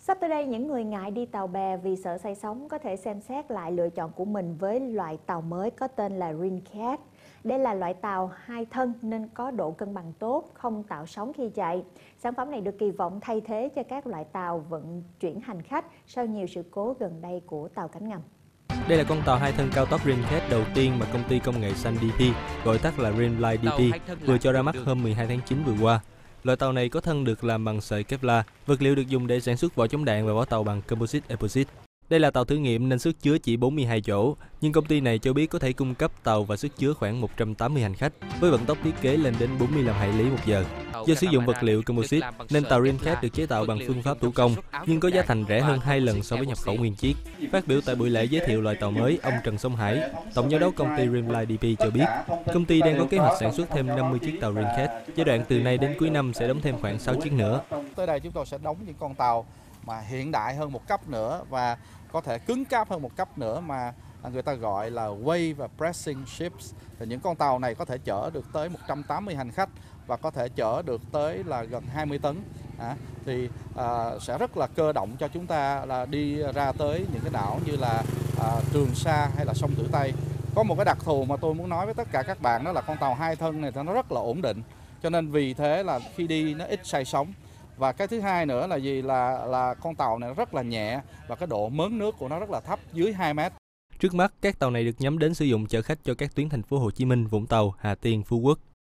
Sắp tới đây, những người ngại đi tàu bè vì sợ say sóng có thể xem xét lại lựa chọn của mình với loại tàu mới có tên là Rincat. Đây là loại tàu hai thân nên có độ cân bằng tốt, không tạo sóng khi chạy. Sản phẩm này được kỳ vọng thay thế cho các loại tàu vận chuyển hành khách sau nhiều sự cố gần đây của tàu cánh ngầm. Đây là con tàu hai thân cao tốc Rincat đầu tiên mà công ty công nghệ xanh DP, gọi tắt là Greenlight DP, vừa cho ra mắt hôm 12 tháng 9 vừa qua. Loại tàu này có thân được làm bằng sợi Kevlar, vật liệu được dùng để sản xuất vỏ chống đạn và vỏ tàu bằng composite epoxy. Đây là tàu thử nghiệm nên sức chứa chỉ 42 chỗ, nhưng công ty này cho biết có thể cung cấp tàu và sức chứa khoảng 180 hành khách, với vận tốc thiết kế lên đến 45 hải lý một giờ. Do sử dụng vật liệu composite nên tàu Rincat được chế tạo bằng phương pháp thủ công, nhưng có giá thành rẻ hơn 2 lần so với nhập khẩu nguyên chiếc. Phát biểu tại buổi lễ giới thiệu loại tàu mới, ông Trần Sông Hải, tổng giám đốc công ty Greenlight DP cho biết, công ty đang có kế hoạch sản xuất thêm 50 chiếc tàu Rincat. Giai đoạn từ nay đến cuối năm sẽ đóng thêm khoảng 6 chiếc nữa. Tới đây chúng tôi sẽ đóng những con tàu mà hiện đại hơn một cấp nữa và có thể cứng cáp hơn một cấp nữa mà người ta gọi là wave và pressing ships. Thì những con tàu này có thể chở được tới 180 hành khách và có thể chở được tới là gần 20 tấn. Sẽ rất là cơ động cho chúng ta là đi ra tới những cái đảo như là Trường Sa hay là sông Tử Tây. Có một cái đặc thù mà tôi muốn nói với tất cả các bạn đó là con tàu hai thân này nó rất là ổn định. Cho nên vì thế là khi đi nó ít say sóng. Và cái thứ hai nữa là gì là con tàu này rất là nhẹ và cái độ mớn nước của nó rất là thấp, dưới 2 mét. Trước mắt, các tàu này được nhắm đến sử dụng chở khách cho các tuyến thành phố Hồ Chí Minh, Vũng Tàu, Hà Tiên, Phú Quốc.